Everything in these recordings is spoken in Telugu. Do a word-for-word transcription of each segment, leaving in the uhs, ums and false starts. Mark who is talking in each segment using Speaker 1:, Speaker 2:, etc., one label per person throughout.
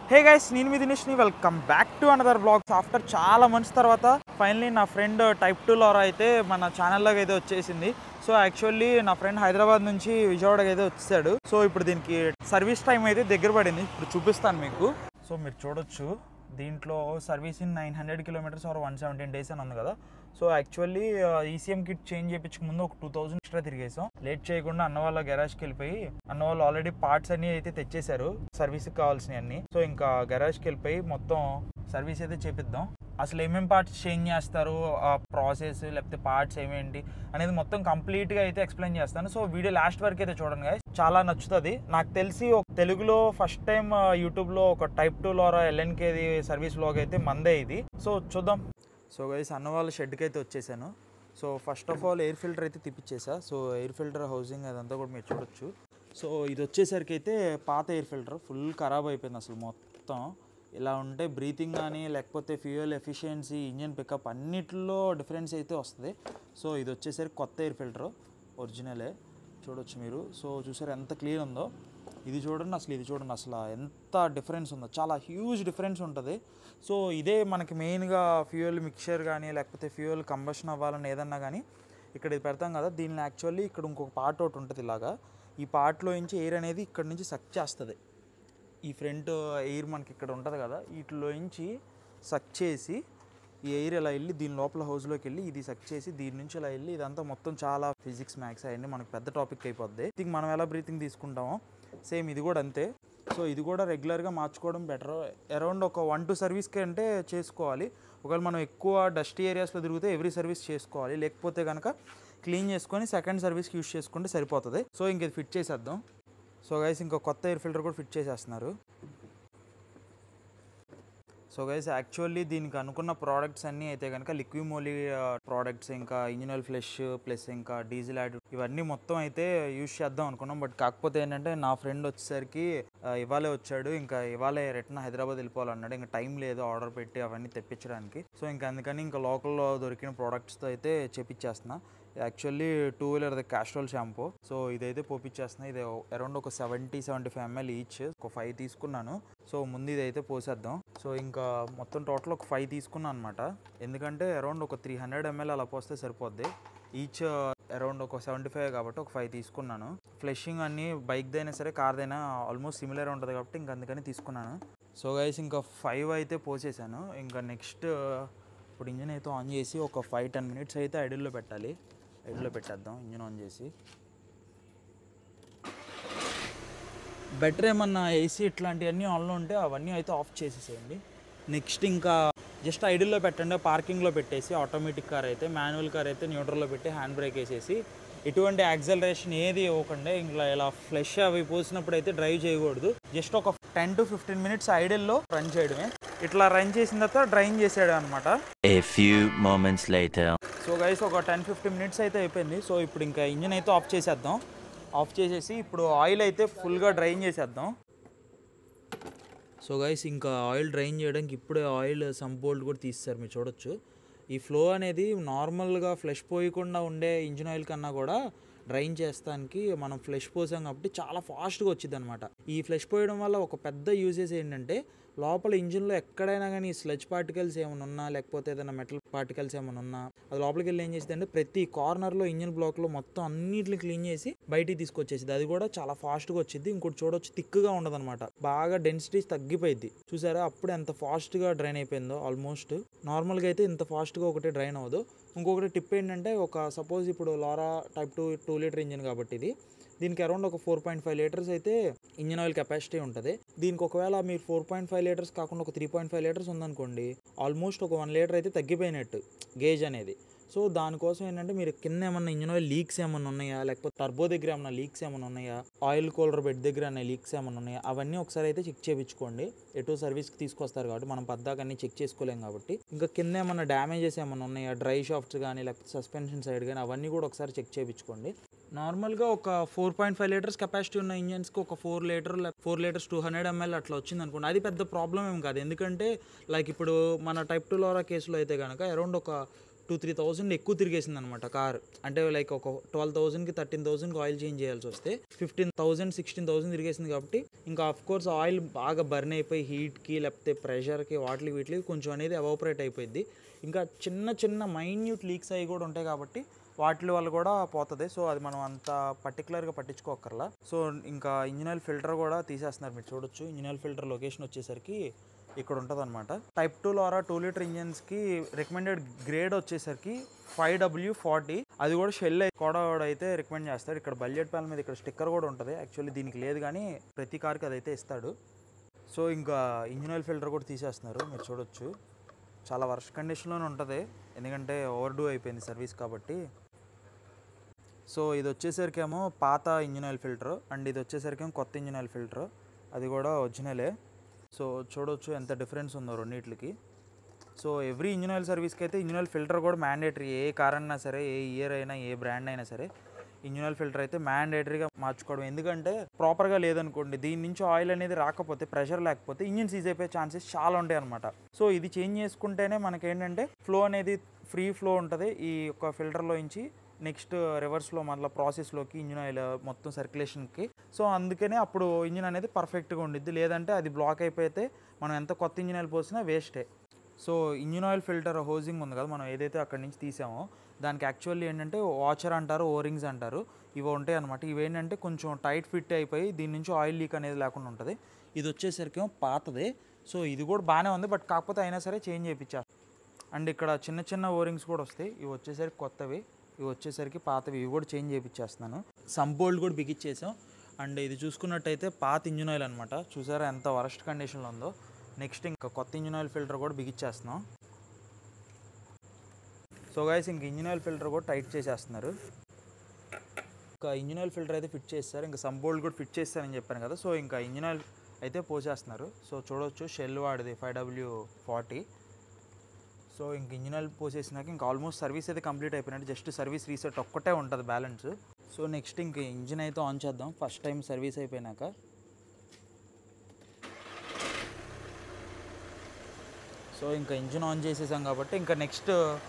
Speaker 1: హే గైస్, నేను మీ దినేష్ని. Welcome back to another blogs. After చాలా మంత్స్ తర్వాత ఫైనలీ నా ఫ్రెండ్ టైప్ టూ లారా అయితే మన ఛానల్లోకి అయితే వచ్చేసింది. సో యాక్చువల్లీ నా ఫ్రెండ్ హైదరాబాద్ నుంచి విజయవాడకి అయితే వచ్చాడు. సో ఇప్పుడు దీనికి సర్వీస్ టైం అయితే దగ్గర పడింది. ఇప్పుడు చూపిస్తాను మీకు. సో మీరు చూడొచ్చు, దీంట్లో service in nine hundred kilometres or one seventeen days అని ఉంది కదా. So actually ECM kit change చేయించక ముందు ఒక టూ థౌసండ్ ఎక్స్ట్రా తిరిగేసాం. లేట్ చేయకుండా అన్న వాళ్ళ గెరాజ్కి వెళ్ళిపోయి, అన్న వాళ్ళు ఆల్రెడీ పార్ట్స్ అన్ని అయితే తెచ్చేశారు సర్వీస్కి కావాల్సినవి అన్ని. సో ఇంకా గెరాజ్కి వెళ్ళిపోయి మొత్తం సర్వీస్ అయితే చేపిద్దాం. అసలు ఏమేమి పార్ట్స్ చేంజ్ చేస్తారు, ఆ ప్రాసెస్ లేకపోతే పార్ట్స్ ఏమేంటి అనేది మొత్తం కంప్లీట్గా అయితే ఎక్స్ప్లెయిన్ చేస్తాను. సో వీడియో లాస్ట్ వరకు అయితే చూడండి గైస్, చాలా నచ్చుతుంది. నాకు తెలిసి ఒక తెలుగులో ఫస్ట్ టైం యూట్యూబ్లో ఒక టైప్ టూ లారా ఎల్ఎన్కేది సర్వీస్ వ్లాగ్ అయితే మందే ఇది. సో చూద్దాం. సో గైస్, అన్న వాళ్ళ షెడ్కి అయితే వచ్చేసాను. So first of all air filter అయితే తిప్పించేసా. సో ఎయిర్ ఫిల్టర్ హౌసింగ్ అదంతా కూడా మీరు చూడొచ్చు. సో ఇది వచ్చేసరికి అయితే పాత ఎయిర్ ఫిల్టర్ ఫుల్ ఖరాబ్ అయిపోయింది అసలు మొత్తం. ఇలా ఉంటే బ్రీతింగ్ కానీ లేకపోతే ఫ్యూయల్ ఎఫిషియన్సీ, ఇంజన్ పికప్ అన్నిటిలో డిఫరెన్స్ అయితే వస్తుంది. సో ఇది వచ్చేసరికి కొత్త ఎయిర్ ఫిల్టర్, ఒరిజినలే చూడొచ్చు మీరు. సో చూసారు ఎంత క్లీన్ ఉందో. ఇది చూడండి, అసలు ఇది చూడండి, అసలు ఎంత డిఫరెన్స్ ఉందో, చాలా హ్యూజ్ డిఫరెన్స్ ఉంటుంది. సో ఇదే మనకి మెయిన్గా ఫ్యూయల్ మిక్చర్ కానీ లేకపోతే ఫ్యూయల్ కంబషన్ అవ్వాలని ఏదన్నా కానీ ఇక్కడ ఇది పెడతాం కదా. దీనిలో యాక్చువల్లీ ఇక్కడ ఇంకొక పార్ట్ ఒకటి ఉంటుంది ఇలాగా. ఈ పార్ట్లో నుంచి ఎయిర్ అనేది ఇక్కడ నుంచి సక్ చేస్తుంది. ఈ ఫ్రంట్ ఎయిర్ మనకి ఇక్కడ ఉంటుంది కదా, వీటిలో నుంచి సక్ చేసి ఈ ఎయిర్ ఇలా వెళ్ళి దీని లోపల హౌస్లోకి వెళ్ళి ఇది సక్ చేసి దీని నుంచి ఇలా వెళ్ళి ఇదంతా మొత్తం చాలా ఫిజిక్స్ మ్యాథ్స్ అవన్నీ మనకు పెద్ద టాపిక్ అయిపోద్ది. థింక్ మనం ఎలా బ్రీతింగ్ తీసుకుంటామో సేమ్ ఇది కూడా అంతే. సో ఇది కూడా రెగ్యులర్గా మార్చుకోవడం బెటర్. అరౌండ్ ఒక వన్ టూ సర్వీస్కి అంటే చేసుకోవాలి. ఒకవేళ మనం ఎక్కువ డస్టీ ఏరియాస్లో తిరిగితే ఎవ్రీ సర్వీస్ చేసుకోవాలి. లేకపోతే కనుక క్లీన్ చేసుకొని సెకండ్ సర్వీస్కి యూస్ చేసుకుంటే సరిపోతుంది. సో ఇంక ఇది ఫిట్ చేసేద్దాం. సో గైస్, ఇంకో కొత్త ఎయిర్ ఫిల్టర్ కూడా ఫిట్ చేసేస్తున్నారు. సో గైస్, యాక్చువల్లీ దీనికి అనుకున్న ప్రోడక్ట్స్ అన్నీ అయితే కనుక లిక్విమోలీ ప్రోడక్ట్స్, ఇంకా ఇంజిన్ ఆయిల్ ఫ్లెష్ ప్లస్ ఇంకా డీజిల్ యాడ్ ఇవన్నీ మొత్తం అయితే యూజ్ చేద్దాం అనుకున్నాం. బట్ కాకపోతే ఏంటంటే నా ఫ్రెండ్ వచ్చేసరికి ఇవాళే వచ్చాడు, ఇంకా ఇవాళే రిటర్న్ హైదరాబాద్ వెళ్ళిపోవాలన్నాడు. ఇంకా టైం లేదు ఆర్డర్ పెట్టి అవన్నీ తెప్పించడానికి. సో ఇంకా అందుకని ఇంకా లోకల్లో దొరికిన ప్రోడక్ట్స్తో అయితే చేపించేస్తున్నా. Actually two wheeler Castrol shampoo. So ఇదైతే పోపించేస్తున్నా. ఇది అరౌండ్ ఒక seventy seventy five ML each, ఒక ఫైవ్ తీసుకున్నాను. సో ముందు ఇదైతే పోసేద్దాం. సో ఇంకా మొత్తం టోటల్ ఒక ఫైవ్ తీసుకున్నాను అనమాట. ఎందుకంటే అరౌండ్ ఒక త్రీ హండ్రెడ్ ఎంఎల్ అలా పోస్తే సరిపోద్ది. ఈచ్ అరౌండ్ ఒక సెవెంటీ ఫైవ్ కాబట్టి ఒక ఫైవ్ తీసుకున్నాను. ఫ్లెషింగ్ అన్నీ బైక్దైనా సరే కార్దైనా ఆల్మోస్ట్ సిమిలర్ ఉంటుంది కాబట్టి ఇంక అందుకని తీసుకున్నాను. సో గైస్, ఇంకా ఫైవ్ అయితే పోసేసాను. ఇంకా నెక్స్ట్ ఇప్పుడు ఇంజిన్ అయితే ఆన్ చేసి ఒక ఫైవ్ టెన్ మినిట్స్ అయితే ఐడిల్లో పెట్టాలి. ఐడిల్లో పెట్టేద్దాం ఇంజిన్ ఆన్ చేసి. బెటర్ ఏమన్నా ఏసీ ఇట్లాంటివన్నీ ఆన్లో ఉంటే అవన్నీ అయితే ఆఫ్ చేసేసేయండి. నెక్స్ట్ ఇంకా జస్ట్ ఐడిల్లో పెట్టండి. పార్కింగ్లో పెట్టేసి ఆటోమేటిక్ కార్ అయితే, మాన్యువల్ కార్ అయితే న్యూట్రల్లో పెట్టి హ్యాండ్ బ్రేక్ వేసేసి ఎటువంటి యాక్సలరేషన్ ఏది ఇవ్వకుండా ఇంకా ఇలా ఫ్లెష్ అవి పోసినప్పుడు అయితే డ్రైవ్ చేయకూడదు. జస్ట్ ఒక టెన్ టు ఫిఫ్టీన్ మినిట్స్ ఐడిల్లో రన్ చేయడమే. ఇట్లా రన్ చేసిన తర్వాత డ్రైన్ చేసాడు అనమాట. సో గైస్, ఒక టెన్ ఫిఫ్టీన్ మినిట్స్ అయితే అయిపోయింది. సో ఇప్పుడు ఇంకా ఇంజిన్ అయితే ఆఫ్ చేసేద్దాం. ఆఫ్ చేసేసి ఇప్పుడు ఆయిల్ అయితే ఫుల్గా డ్రైన్ చేసేద్దాం. సో గైస్, ఇంకా ఆయిల్ డ్రైన్ చేయడానికి ఇప్పుడే ఆయిల్ సంపోల్డ్ కూడా తీస్తారు మీరు చూడొచ్చు. ఈ ఫ్లో అనేది నార్మల్గా ఫ్లెష్ పోయకుండా ఉండే ఇంజిన్ ఆయిల్ కన్నా కూడా డ్రైన్ చేస్తానికి మనం ఫ్లెష్ పోసాం కాబట్టి చాలా ఫాస్ట్గా వచ్చింది అనమాట. ఈ ఫ్లెష్ పోయడం వల్ల ఒక పెద్ద యూజెస్ ఏంటంటే లోపల ఇంజిన్లో ఎక్కడైనా కానీ స్లెడ్జ్ పార్టికల్స్ ఏమైనా ఉన్నా లేకపోతే ఏదైనా మెటల్ పార్టికల్స్ ఏమైనా ఉన్నా అది లోపలికి వెళ్ళి ఏం చేసింది అంటే ప్రతి కార్నర్లో ఇంజిన్ బ్లాక్లో మొత్తం అన్నిటిని క్లీన్ చేసి బయటికి తీసుకొచ్చేసింది. అది కూడా చాలా ఫాస్ట్గా వచ్చింది. ఇంకోటి చూడొచ్చు, థిక్గా ఉండదు అనమాట, బాగా డెన్సిటీ తగ్గిపోయింది. చూసారా అప్పుడు ఎంత ఫాస్ట్గా డ్రైన్ అయిపోయిందో. ఆల్మోస్ట్ నార్మల్గా అయితే ఇంత ఫాస్ట్గా ఒకటి డ్రైన్ అవ్వదు. ఇంకొకటి టిప్ ఏంటంటే, ఒక సపోజ్ ఇప్పుడు Laura type two two litre engine కాబట్టి ఇది దీనికి అరౌండ్ ఒక ఫోర్ పాయింట్ ఫైవ్ లీటర్స్ అయితే ఇంజిన్ ఆయిల్ కెపాసిటీ ఉంటుంది. దీనికి ఒకవేళ మీరు ఫోర్ పాయింట్ ఫైవ్ లీటర్స్ కాకుండా ఒక త్రీ పాయింట్ ఫైవ్ లీటర్స్ ఉందనుకోండి, ఆల్మోస్ట్ ఒక వన్ లీటర్ అయితే తగ్గిపోయినట్టు గేజ్ అనేది. సో దానికోసం ఏంటంటే మీరు కింద ఏమన్నా ఇంజిన్ ఆయిల్ లీక్స్ ఏమన్నా ఉన్నాయా, లేకపోతే టర్బో దగ్గర ఏమన్నా లీక్స్ ఏమన్నా ఉన్నాయా, ఆయిల్ కూలర్ బెడ్ దగ్గర అనే లీక్స్ ఏమన్నా ఉన్నాయా, అవన్నీ ఒకసారి అయితే చెక్ చేయించుకోండి. ఎటు సర్వీస్కి తీసుకొస్తారు కాబట్టి మనం పద్దాక అన్ని చెక్ చేసుకోలేం కాబట్టి. ఇంకా కింద ఏమన్నా డ్యామేజెస్ ఏమన్నా ఉన్నాయా, డ్రై షాఫ్ట్స్ కానీ లేకపోతే సస్పెన్షన్ సైడ్ కానీ అవన్నీ కూడా ఒకసారి చెక్ చేయించుకోండి. నార్మల్గా ఒక four point five litres capacity ఉన్న ఇంజన్స్కి ఒక four litre four litres two hundred ML అట్లా వచ్చింది అనుకోండి, అది పెద్ద ప్రాబ్లం ఏం కాదు. ఎందుకంటే లైక్ ఇప్పుడు మన టైప్ టూ లారా కేసులో అయితే కనుక అరౌండ్ ఒక టూ త్రీ థౌసండ్ ఎక్కువ తిరిగేసింది అనమాట కార్. అంటే లైక్ ఒక ట్వెల్వ్ థౌసండ్కి థర్టీన్ థౌసండ్కి ఆయిల్ చేంజ్ చేయాల్సి వస్తే ఫిఫ్టీన్ థౌసండ్ సిక్స్టీన్ థౌసండ్ తిరిగేసింది. కాబట్టి ఇంకా ఆఫ్ కోర్స్ ఆయిల్ బాగా బర్న్ అయిపోయి హీట్కి లేకపోతే ప్రెషర్కి వాటికి వీటికి కొంచెం అనేది ఎవాపరేట్ అయిపోయింది. ఇంకా చిన్న చిన్న మైన్యూట్ లీక్స్ అవి కూడా ఉంటాయి కాబట్టి వాటి వల్ల కూడా పోతుంది. సో అది మనం అంత పర్టికులర్గా పట్టించుకోకర్లా. సో ఇంకా ఇంజిన్ ఆయిల్ ఫిల్టర్ కూడా తీసేస్తున్నారు, మీరు చూడొచ్చు. ఇంజిన్ ఆయిల్ ఫిల్టర్ లొకేషన్ వచ్చేసరికి ఇక్కడ ఉంటుంది అనమాట. Type two Laura two litre ఇంజిన్స్కి రికమెండెడ్ గ్రేడ్ వచ్చేసరికి ఫైవ్ డబ్ల్యూ ఫార్టీ. అది కూడా షెల్ కూడా అయితే రికమెండ్ చేస్తాడు. ఇక్కడ బడ్జెట్ ప్యానల్ మీద ఇక్కడ స్టిక్కర్ కూడా ఉంటుంది. యాక్చువల్లీ దీనికి లేదు కానీ ప్రతి కార్కి అదైతే ఇస్తాడు. సో ఇంకా ఇంజిన్ ఆయిల్ ఫిల్టర్ కూడా తీసేస్తున్నారు, మీరు చూడొచ్చు. చాలా వర్ష కండిషన్లోనే ఉంటుంది ఎందుకంటే ఓవర్ డూ అయిపోయింది సర్వీస్ కాబట్టి. సో ఇది వచ్చేసరికి ఏమో పాత ఇంజిన్ ఆయిల్ ఫిల్టర్ అండ్ ఇది వచ్చేసరికి ఏమో కొత్త ఇంజిన్ ఆయిల్ ఫిల్టర్, అది కూడా ఒరిజినలే. సో చూడొచ్చు ఎంత డిఫరెన్స్ ఉందో రెండింటికి. సో ఎవ్రీ ఇంజిన్ ఆయిల్ సర్వీస్కి అయితే ఇంజిన్ ఆయిల్ ఫిల్టర్ కూడా మ్యాండేటరీ. ఏ కార్ అయినా సరే, ఏ ఇయర్ అయినా, ఏ బ్రాండ్ అయినా సరే ఇంజిన్ ఆయిల్ ఫిల్టర్ అయితే మ్యాండేటరీగా మార్చుకోవడం. ఎందుకంటే ప్రాపర్గా లేదనుకోండి, దీని నుంచి ఆయిల్ అనేది రాకపోతే, ప్రెషర్ లేకపోతే ఇంజిన్ సీజ్ అయిపోయే ఛాన్సెస్ చాలా ఉంటాయి అనమాట. సో ఇది చేంజ్ చేసుకుంటేనే మనకేంటంటే ఫ్లో అనేది ఫ్రీ ఫ్లో ఉంటుంది ఈ యొక్క ఫిల్టర్లో నుంచి నెక్స్ట్ రివర్స్లో మళ్ళీ ప్రాసెస్లోకి ఇంజిన్ ఆయిల్ మొత్తం సర్క్యులేషన్కి. సో అందుకనే అప్పుడు ఇంజిన్ అనేది పర్ఫెక్ట్గా ఉండిద్ది. లేదంటే అది బ్లాక్ అయిపోతే మనం ఎంత కొత్త ఇంజిన్ ఆయిల్ పోసినా వేస్టే. So engine oil filter housing ఉంది కదా, మనం ఏదైతే అక్కడి నుంచి తీసామో దానికి యాక్చువల్లీ ఏంటంటే వాచర్ అంటారు, ఓరింగ్స్ అంటారు, ఇవి ఉంటాయి అనమాట. ఇవి ఏంటంటే కొంచెం టైట్ ఫిట్ అయిపోయి దీని నుంచి ఆయిల్ లీక్ అనేది లేకుండా ఉంటుంది. ఇది వచ్చేసరికి ఏమో పాతదే. సో ఇది కూడా బాగానే ఉంది, బట్ కాకపోతే అయినా సరే చేంజ్ చేయించారు. అండ్ ఇక్కడ చిన్న చిన్న ఓరింగ్స్ కూడా వస్తాయి, ఇవి వచ్చేసరికి కొత్తవి, ఇవి వచ్చేసరికి పాతవి, ఇవి కూడా చేంజ్ చేయించేస్తున్నాను. సంబోల్డ్ కూడా బిగిచ్చేసాం. అండ్ ఇది చూసుకున్నట్టయితే పాత ఇంజిన్ ఆయిల్ అనమాట, చూసారా ఎంత వరస్ట్ కండిషన్లో ఉందో. నెక్స్ట్ ఇంకా కొత్త ఇంజిన్ ఆయిల్ ఫిల్టర్ కూడా బిగిచ్చేస్తున్నాం. సో గైస్ ఇంక ఇంజిన్ ఆయిల్ ఫిల్టర్ కూడా టైట్ చేసేస్తున్నారు. ఇంకా ఇంజిన్ ఆయిల్ ఫిల్టర్ అయితే ఫిట్ చేస్తారు, ఇంకా సంబోల్డ్ కూడా ఫిట్ చేస్తారని చెప్పాను కదా. సో ఇంకా ఇంజిన్ ఆయిల్ అయితే పోసేస్తున్నారు. సో చూడవచ్చు షెల్ వాడిది ఫైవ్ డబ్ల్యూ ఫార్టీ. సో ఇంక ఇంజిన్ ఆయిల్ పోసేసినాక ఇంకా ఆల్మోస్ట్ సర్వీస్ అయితే కంప్లీట్ అయిపోయినట్టు. జస్ట్ సర్వీస్ రీసెట్ ఒక్కటే ఉంటుంది బ్యాలెన్స్. సో నెక్స్ట్ ఇంక ఇంజిన్ అయితే ఆన్ చేద్దాం ఫస్ట్ టైం సర్వీస్ అయిపోయినాక. సో ఇంకా ఇంజిన్ ఆన్ చేసేసాం కాబట్టి ఇంకా నెక్స్ట్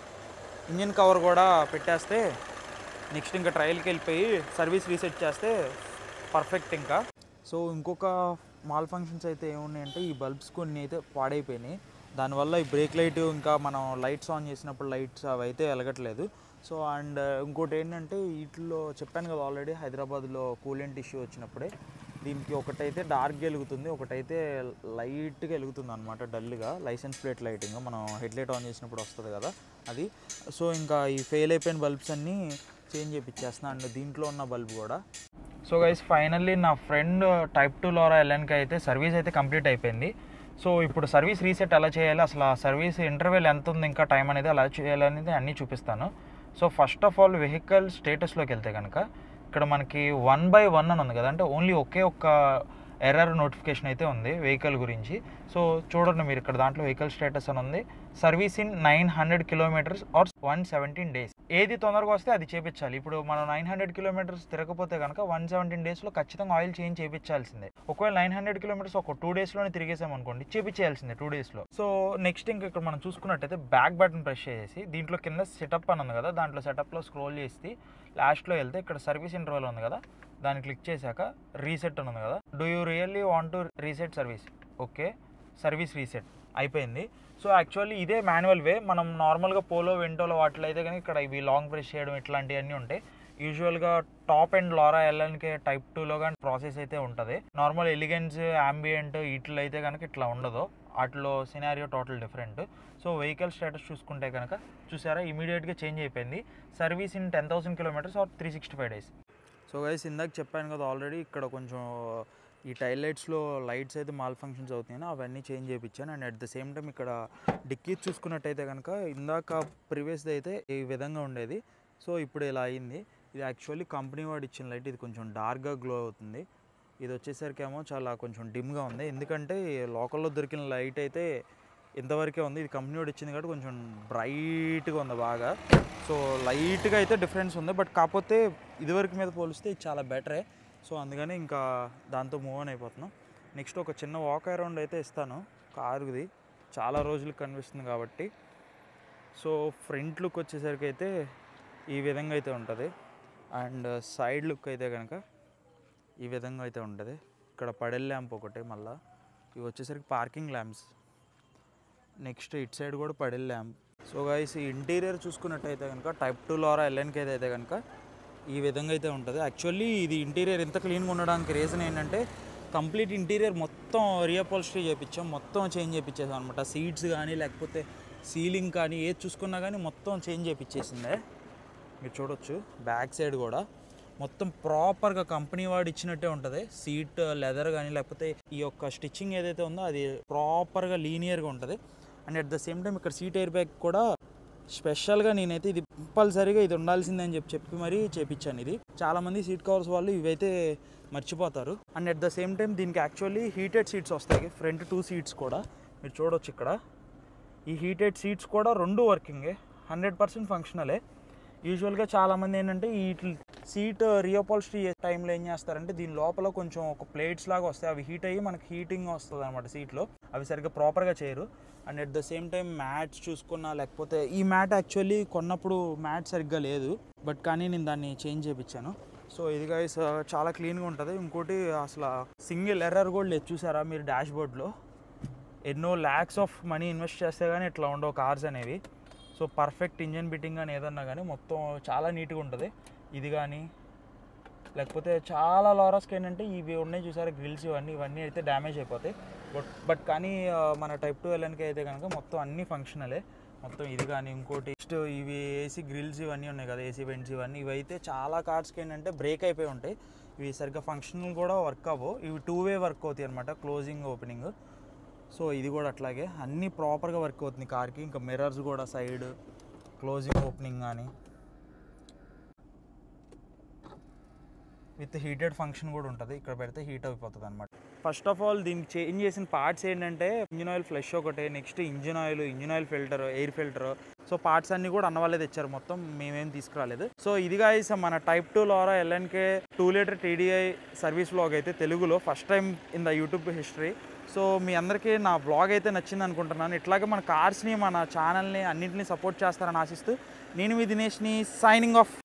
Speaker 1: ఇంజిన్ కవర్ కూడా పెట్టేస్తే నెక్స్ట్ ఇంకా ట్రయల్కి వెళ్ళిపోయి సర్వీస్ రీసెట్ చేస్తే పర్ఫెక్ట్ ఇంకా. సో ఇంకొక మాల్ ఫంక్షన్స్ అయితే ఏమున్నాయంటే ఈ బల్బ్స్ కొన్ని అయితే పాడైపోయినాయి. దానివల్ల ఈ బ్రేక్ లైట్ ఇంకా మనం లైట్స్ ఆన్ చేసినప్పుడు లైట్స్ అవి అయితే వెలగట్లేదు. సో అండ్ ఇంకోటి ఏంటంటే వీటిలో చెప్పాను కదా ఆల్రెడీ హైదరాబాద్లో కూలెంట్ ఇష్యూ వచ్చినప్పుడే దీనికి ఒకటైతే డార్క్ వెలుగుతుంది, ఒకటైతే లైట్గా వెలుగుతుంది అనమాట, డల్గా. లైసెన్స్ ప్లేట్ లైటింగ్ మనం హెడ్లైట్ ఆన్ చేసినప్పుడు వస్తుంది కదా అది. సో ఇంకా ఈ ఫెయిల్ అయిపోయిన బల్బ్స్ అన్నీ చేంజ్ చేయించేస్తున్నా అండ్ దీంట్లో ఉన్న బల్బ్ కూడా. సో గైస్ ఫైనల్లీ నా ఫ్రెండ్ టైప్ టూ లోరా ఎల్ఎన్కి అయితే సర్వీస్ అయితే కంప్లీట్ అయిపోయింది. సో ఇప్పుడు సర్వీస్ రీసెట్ ఎలా చేయాలి, అసలు ఆ సర్వీస్ ఇంటర్వెల్ ఎంత ఉంది ఇంకా టైం అనేది అలా చేయాలనేది అన్నీ చూపిస్తాను. So first of all vehicle స్టేటస్లోకి వెళ్తే కనుక ఇక్కడ మనకి వన్ బై వన్ అని ఉంది కదా, అంటే ఓన్లీ ఒకే ఒక్క ఎర్రర్ నోటిఫికేషన్ అయితే ఉంది వెహికల్ గురించి. సో చూడండి మీరు ఇక్కడ దాంట్లో వెహికల్ స్టేటస్ అని ఉంది, service in nine hundred kilometres or one seventeen days. ఏది తొందరగా వస్తే అది చేయించాలి. ఇప్పుడు మనం నైన్ హండ్రెడ్ కిలోమీటర్స్ తిరగకపోతే కనుక వన్ సెవెంటీన్ డేస్లో ఖచ్చితంగా ఆయిల్ చేంజ్ చేయించాల్సిందే. ఒకవేళ నైన్ హండ్రెడ్ కిలోమీటర్స్ ఒక టూ డేస్లోనే తిరిగేసాం అనుకోండి, చేయించాల్సిందే టూ డేస్లో. సో నెక్స్ట్ ఇంకా ఇక్కడ మనం చూసుకున్నట్టయితే బ్యాక్ బటన్ ప్రెస్ చేసి దీంట్లో కింద సెటప్ అని ఉంది కదా, దాంట్లో సెటప్లో స్క్రోల్ చేసి లాస్ట్లో వెళ్తే ఇక్కడ సర్వీస్ ఇంటర్వల్ ఉంది కదా, దాన్ని క్లిక్ చేశాక రీసెట్ అని ఉంది కదా, do you really want to reset service, okay service reset అయిపోయింది. సో యాక్చువల్లీ ఇదే మాన్యువల్ వే. మనం నార్మల్గా పోలో వెంటోలో వాటిలో అయితే కానీ ఇక్కడ ఇవి లాంగ్ ప్రెస్ చేయడం ఇట్లాంటివన్నీ ఉంటాయి. యూజువల్గా టాప్ అండ్ లోరా ఎల్ఎన్కే టైప్ టూలో కానీ ప్రాసెస్ అయితే ఉంటుంది. నార్మల్ ఎలిగెన్స్ అంబియంట్ వీటిలో అయితే కనుక ఇట్లా ఉండదు, వాటిలో scenario total different. So vehicle status చూసుకుంటే కనుక చూసారా ఇమీడియట్గా చేంజ్ అయిపోయింది, service in ten thousand kilometres or three sixty five days. So guys ఇందాక చెప్పాను కదా ఆల్రెడీ ఇక్కడ కొంచెం ఈ టైల్ లైట్స్లో లైట్స్ అయితే మాల్ ఫంక్షన్స్ అవుతున్నాయి, అవన్నీ చేంజ్ చేయించాను. And at the same time ఇక్కడ డిక్కీ చూసుకున్నట్టయితే కనుక ఇందాక ప్రీవియస్ది అయితే ఈ విధంగా ఉండేది, సో ఇప్పుడు ఇలా అయింది. ఇది యాక్చువల్లీ కంపెనీ వాడు ఇచ్చిన లైట్, ఇది కొంచెం డార్క్గా గ్లో అవుతుంది. ఇది వచ్చేసరికి ఏమో చాలా కొంచెం డిమ్గా ఉంది, ఎందుకంటే లోకల్లో దొరికిన లైట్ అయితే ఇంతవరకే ఉంది. ఇది కంపెనీ వాడు ఇచ్చింది కాబట్టి కొంచెం బ్రైట్గా ఉంది బాగా. సో లైట్గా అయితే డిఫరెన్స్ ఉంది, బట్ కాకపోతే ఇదివరకు మీద పోలిస్తే ఇది చాలా బెటరే. సో అందుకని ఇంకా దాంతో మూవ్ ఆన్ అయిపోతున్నాం. నెక్స్ట్ ఒక చిన్న వాక్ అరౌండ్ అయితే ఇస్తాను కారుది, చాలా రోజులకు కనిపిస్తుంది కాబట్టి. సో ఫ్రంట్ లుక్ వచ్చేసరికి అయితే ఈ విధంగా అయితే ఉంటుంది. అండ్ సైడ్ లుక్ అయితే కనుక ఈ విధంగా అయితే ఉంటుంది. ఇక్కడ పడెల్ ల్యాంప్ ఒకటి, మళ్ళీ ఇవి వచ్చేసరికి parking lamps. Next it side కూడా పడెల్ ల్యాంప్. సో గైస్ ఈ ఇంటీరియర్ చూసుకున్నట్టయితే కనుక టైప్ టూ లోరా ఎల్ఎన్కే అయితే కనుక ఈ విధంగా అయితే ఉంటుంది. యాక్చువల్లీ ఇది ఇంటీరియర్ ఎంత క్లీన్గా ఉండడానికి రీజన్ ఏంటంటే కంప్లీట్ ఇంటీరియర్ మొత్తం రీఅపోల్స్ట్రీ చేయించాం, మొత్తం చేంజ్ చేయించేసాం అనమాట. సీట్స్ కానీ లేకపోతే సీలింగ్ కానీ ఏది చూసుకున్నా కానీ మొత్తం చేంజ్ చేయించేసిందే. మీరు చూడొచ్చు బ్యాక్ సైడ్ కూడా మొత్తం ప్రాపర్గా కంపెనీ వాడు ఇచ్చినట్టే ఉంటుంది. సీట్ లెదర్ కానీ లేకపోతే ఈ యొక్క స్టిచ్చింగ్ ఏదైతే ఉందో అది ప్రాపర్గా లీనియర్గా ఉంటుంది. And at the same time ఇక్కడ సీట్ ఎయిర్ బ్యాగ్ కూడా స్పెషల్గా నేనైతే ఇది కంపల్సరీగా ఇది ఉండాల్సిందని చెప్పి చెప్పి మరీ చేపించాను. ఇది చాలామంది సీట్ కవర్స్ వాళ్ళు ఇవైతే మర్చిపోతారు. And at the same time దీనికి యాక్చువల్లీ హీటెడ్ సీట్స్ వస్తాయి, ఫ్రంట్ టూ సీట్స్ కూడా మీరు చూడొచ్చు. ఇక్కడ ఈ హీటెడ్ సీట్స్ కూడా రెండు వర్కింగే, హండ్రెడ్ పర్సెంట్ ఫంక్షనలే. యూజువల్గా చాలామంది ఏంటంటే ఈ సీట్ రీఅపోల్స్ట్రీ టైంలో ఏం చేస్తారంటే దీని లోపల కొంచెం ఒక ప్లేట్స్ లాగా వస్తాయి, అవి హీట్ అయ్యి మనకి హీటింగ్ వస్తుంది అనమాట సీట్లో. అవి సరిగ్గా ప్రాపర్గా చేయరు. And at the same time mats చూసుకున్నా లేకపోతే ఈ మ్యాట్ యాక్చువల్లీ కొన్నప్పుడు మ్యాట్ సరిగ్గా లేదు, బట్ కానీ నేను దాన్ని చేంజ్ చేయించాను. సో ఇది గైస్ చాలా క్లీన్గా ఉంటుంది. ఇంకోటి అసలు సింగిల్ ఎర్రర్ కూడా లేదు చూసారా మీరు డాష్ బోర్డ్లో. ఎన్నో ల్యాక్స్ ఆఫ్ మనీ ఇన్వెస్ట్ చేస్తే కానీ ఇట్లా ఉండవు కార్స్ అనేవి. సో పర్ఫెక్ట్ ఇంజన్ బిట్టింగ్ కానీ ఏదన్నా కానీ మొత్తం చాలా నీట్గా ఉంటుంది. ఇది కానీ లేకపోతే చాలా లారాస్కి ఏంటంటే ఇవి ఉన్నాయి చూసారా గ్రిల్స్, ఇవన్నీ ఇవన్నీ అయితే డ్యామేజ్ అయిపోతాయి. బట్ బట్ కానీ మన టైప్ టూ ఎల్ఎన్కి అయితే కనుక మొత్తం అన్నీ ఫంక్షనలే. మొత్తం ఇది కానీ ఇంకోటి నెక్స్ట్ ఇవి ఏసీ గ్రిల్స్ ఇవన్నీ ఉన్నాయి కదా, ఏసీ వెంట్స్ ఇవన్నీ, ఇవైతే చాలా కార్స్కి ఏంటంటే బ్రేక్ అయిపోయి ఉంటాయి. ఇవి సరిగ్గా ఫంక్షనల్ కూడా వర్క్ అవ్వవు, ఇవి టూ వే వర్క్ అవుతాయి అనమాట, క్లోజింగ్ ఓపెనింగ్. సో ఇది కూడా అట్లాగే అన్నీ ప్రాపర్గా వర్క్ అవుతుంది కార్కి. ఇంకా మిర్రర్స్ కూడా సైడ్ క్లోజింగ్ ఓపెనింగ్ కానీ విత్ హీటెడ్ ఫంక్షన్ కూడా ఉంటుంది. ఇక్కడ పెడితే హీట్ అయిపోతుంది అనమాట. ఫస్ట్ ఆఫ్ ఆల్ దీనికి చేంజ్ చేసిన పార్ట్స్ ఏంటంటే ఇంజిన్ ఆయిల్ ఫ్లెష్ ఒకటే, next engine oil engine oil filter, air filter. So parts అన్నీ కూడా అన్న వాళ్ళే తెచ్చారు, మొత్తం మేమేం తీసుకురాలేదు. సో ఇది గాయ్స్ మన టైప్ టూ లోరా ఎల్ఎన్కే two litre TDI service vlog అయితే తెలుగులో first time in the YouTube history. So మీ అందరికీ నా బ్లాగ్ అయితే నచ్చింది అనుకుంటున్నాను. ఇట్లాగే మన కార్స్ని మన ఛానల్ని అన్నింటినీ సపోర్ట్ చేస్తారని ఆశిస్తూ నేను మీ దినేష్ని సైనింగ్ ఆఫ్.